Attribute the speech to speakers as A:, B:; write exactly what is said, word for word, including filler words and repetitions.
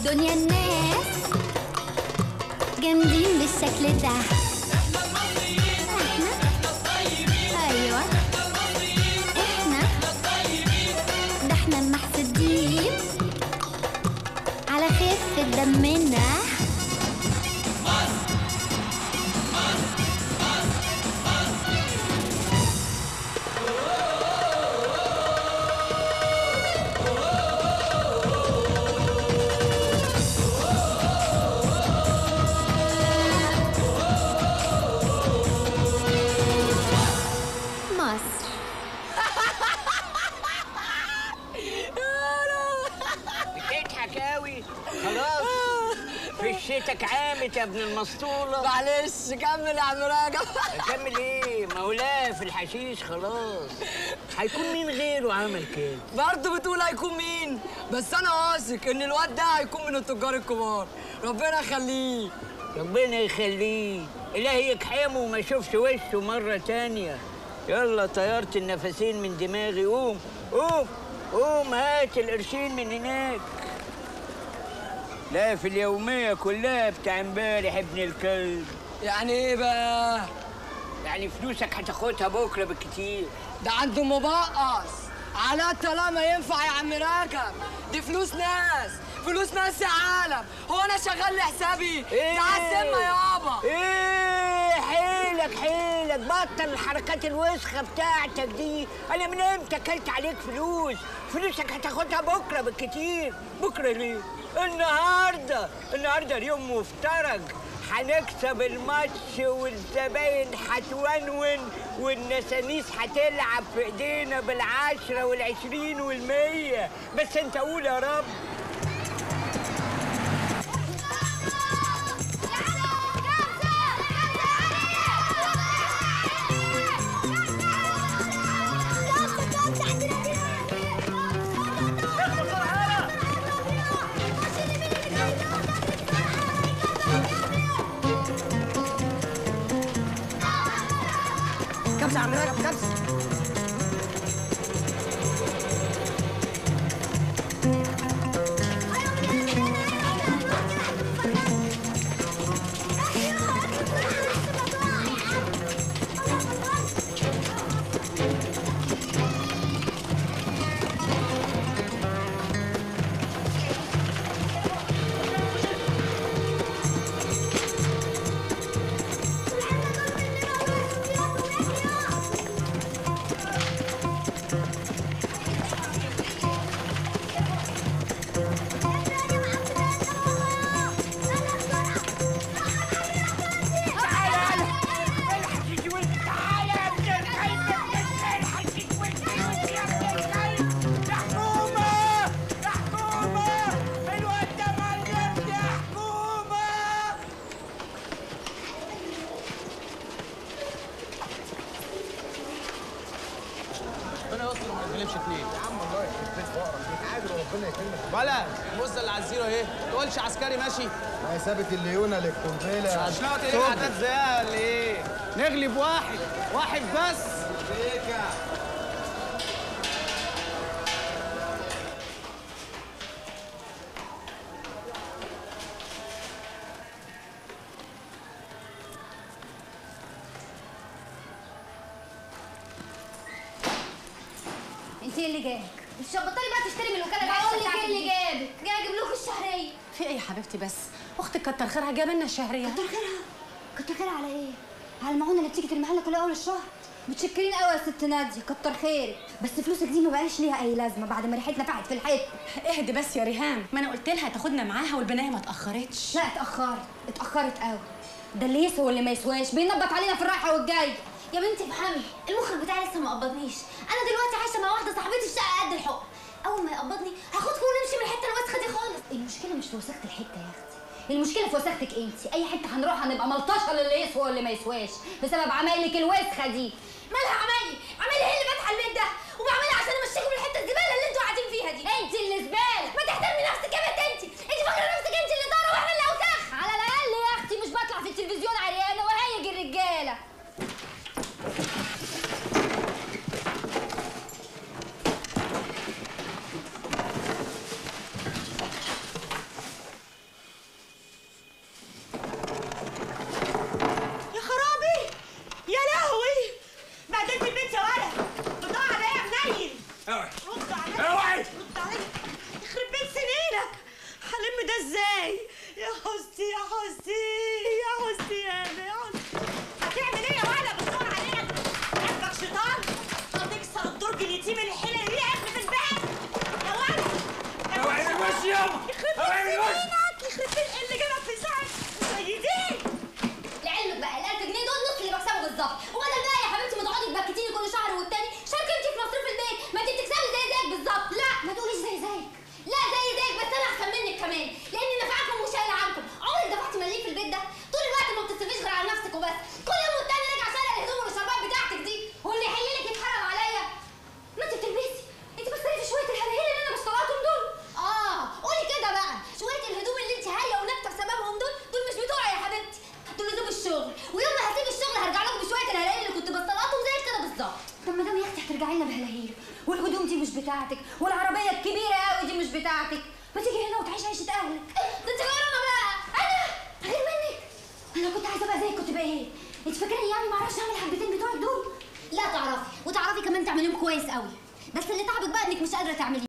A: الدنيا الناس جامدين بالشكل ده.
B: احنا المصريين
A: احنا
B: احنا الطيبين.
A: ايوه
B: احنا المصريين
A: احنا
B: احنا الطيبين.
A: ده احنا المحسودين على خفة دمنا. مصر.
C: بتضحك قوي خلاص. فشتك عامت يا ابن المسطوله.
D: معلش كمل يا عم راجل.
C: اكمل ايه؟ مولاه في الحشيش خلاص. هيكون مين غيره عمل كده؟
D: برضه بتقول هيكون مين؟ بس انا واثق ان الواد ده هيكون من التجار الكبار. ربنا يخليه.
C: ربنا يخليه، الهي يكحمه وما اشوفش وشه مره تانيه. يلا طيرت النفسين من دماغي. قوم قوم قوم هات القرشين من هناك. لا في اليوميه كلها بتاع امبارح ابن الكلب.
D: يعني ايه بقى؟
C: يعني فلوسك هتاخدها بكره بالكتير.
D: ده عنده مبقص على طالما ينفع يا عم راجل. دي فلوس ناس، فلوس ناس يا عالم. هو انا شغال لحسابي؟
C: إيه؟
D: تعال سمة يابا.
C: ايه حيلك حيلك، بطل الحركات الوسخه بتاعتك دي. انا من امتى اكلت عليك فلوس؟ فلوسك هتاخدها بكره بالكتير. بكره ليه؟ النهارده النهارده اليوم مفترج. هنكسب الماتش والزباين هتونون والنسانيس هتلعب في ايدينا بالعشرة والعشرين والمية. بس انت قول يا رب.
D: كبسة يا عم راجل كبسة.
E: ولا بص اللي على الزيرو اهي، ما تقولش عسكري ماشي.
F: ما هي سابت الليونه للقنبله.
E: عشان ايه عدد زيها ولا ايه؟ نغلب واحد واحد بس.
A: انت ايه اللي جابك؟ مش بطلي بقى تشتري من الوكاله. بقول لك ايه اللي جابك؟ جاي اجيب لكم الشهريه.
G: في ايه يا حبيبتي؟ بس اختك كتر خيرها جاب لنا الشهريه.
A: كتر خيرها؟ كتر خيرها على ايه؟ على المعونه اللي بتيجي ترميها لنا كل اول الشهر. متشكرين قوي يا ست ناديه، كتر خيرك. بس فلوسك دي ما بقاش ليها اي لازمه بعد ما ريحتنا فقعت في الحيط.
G: اهدي بس يا ريهام، ما انا قلت لها تاخدنا معاها والبنايه ما اتاخرتش.
A: لا اتاخرت اتاخرت قوي. ده اللي يسوى واللي ما يسواش بينبط علينا في الرايحه والجايه. يا بنتي افهمي، المخرج بتاعي لسه ما قبضنيش. انا دلوقتي عايشه مع واحده صاحبتي في شقه قد الحق. اول ما يقبضني هاخدكم ونمشي من الحته الوسخه دي خالص. المشكله مش في وسخه الحته يا اختي، المشكله في وسختك انت. اي حته هنروح هنبقى ملطشه للي يسوى واللي ما يسواش بسبب عمايلك الوسخه دي. مالها عمايلي؟ عمايلي هي اللي فاتحه البيت ده وبعملها عشان امشيكم من الحته الزباله اللي انتوا قاعدين فيها دي. انت اللي زباله. ما تحترمي نفسك يا بنت. انت انت فاكره نفسك انت اللي داره واحنا اللي اوسخ؟ على الاقل يا اختي مش بطلع في التلفزيون عريانه وهيج الرجاله.
C: اوعي
H: رد عليا
C: اوعي
H: رد عليا يخرب بيت سنينك. هلم ده ازاي؟ يا حستي يا حستي يا حستي يا انا يا حستي. هتعمل ايه يا ولد؟ بتدور علينا قلبك شيطان. هتكسر الدرج اليتيم الحلو اللي قافل في الباب يا ولد.
C: اوعي من وشي يابا. اوعي من وشي.
H: يخرب بيت اللي جابك في ساعه سيدين.
A: لعلمك بقى ال ألف جنيه دول نص اللي بكسبه بالظبط، وبدل بقى يا حبيبتي ما تقعدي تبكتيني كل شهر والتاني، شاركي انت في مصروف البيت، ما انت بتكسبي زي زيك بالظبط. لا ما تقوليش زي زيك، لا زي زيك بس انا احسن منك كمان، لاني نافعاكم وشايله عنكم. عمرك دفعتي مليم في البيت ده؟ طول الوقت ما بتصرفيش غير على نفسك وبس، كل يوم والتاني راجعه شايله الهدوم والشربات بتاعتك دي، واللي يحل لك يتحرم عليا. ما انت بتلبسي، انت بتصرفي شويه الهلاهيل اللي انا بشتغلهم دول. اه قولي كده بقى، شويه الهدوم اللي انت هايه ونكته بسببهم دول، دول مش بتوعي يا حبيبتي، دول هدوم الشغل، ويوم ما هسيب الشغل هرجع لكم بشويه الهلاهيل اللي كنت بطلعتهم زي كده بالظبط. طب ما دام يا اختي هترجعي لنا بهلاهيل، والهدوم دي مش بتاعتك، والعربيه الكبيره قوي دي مش بتاعتك، ما تيجي هنا وتعيشي عيشه اهلك. ده انت غيرانه بقى، انا غير منك. انا كنت عايزه ابقى زيك، كنت بقى ايه؟ انت فاكراني يعني ما اعرفش اعمل الحبتين بتوعك دول؟ لا تعرفي، وتعرفي كمان تعمليهم كويس قوي، بس اللي تعبك بقى انك مش قادره تعمليهم.